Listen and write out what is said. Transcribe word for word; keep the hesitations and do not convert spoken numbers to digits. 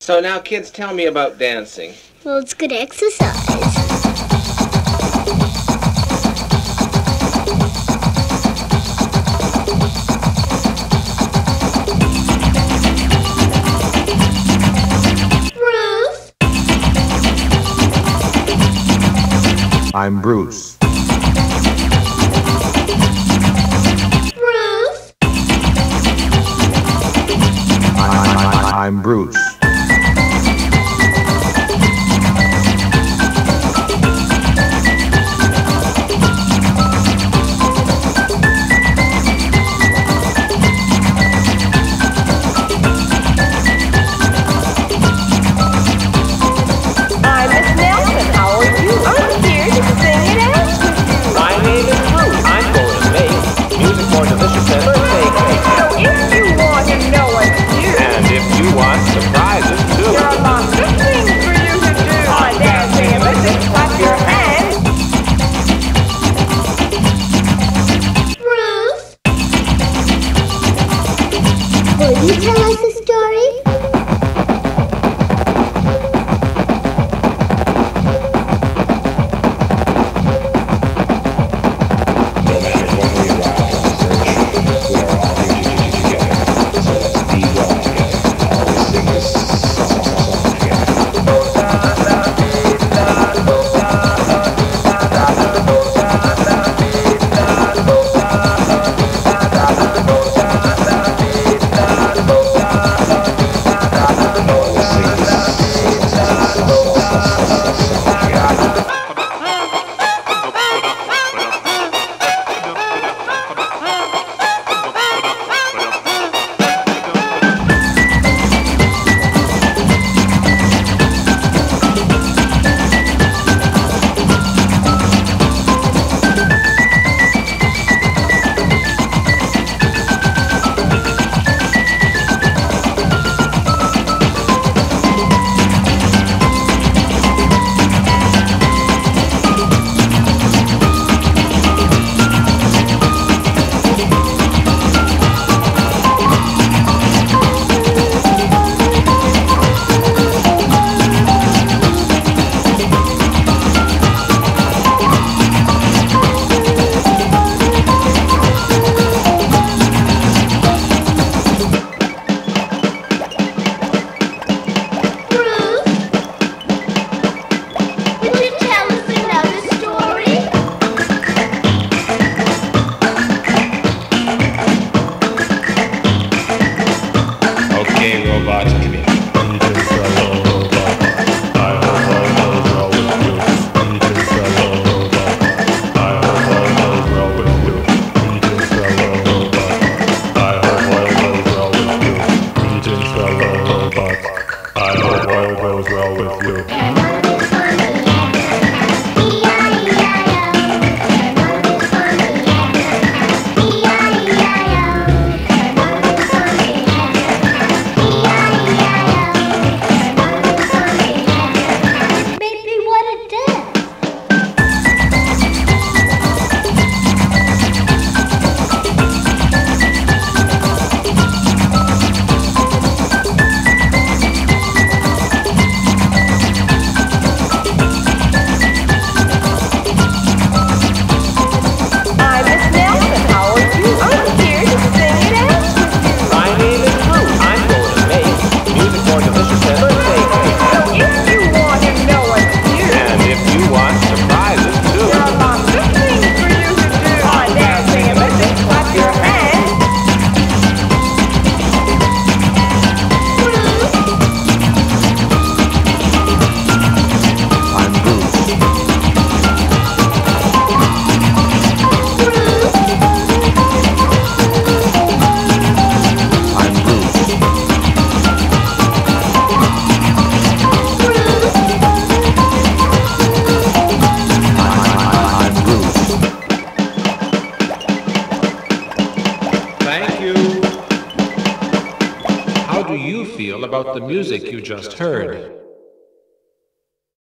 So now, kids, tell me about dancing. Well, it's good exercise. I'm Bruce. Bruce. I, I, I'm Bruce. I'm Miss Nelson. How are you? I'm here to sing and dance with you. My name is Bruce. I'm going to make music more delicious than birthday cake. So if you want to know what to do, And if you want surprises, too. there are lots of things for you to do. On dancing and listen, clap your hands. Bruce. Will you tell us a story? Okay, robots, give me. I hope all goes well with you. How do you feel about the music you just heard?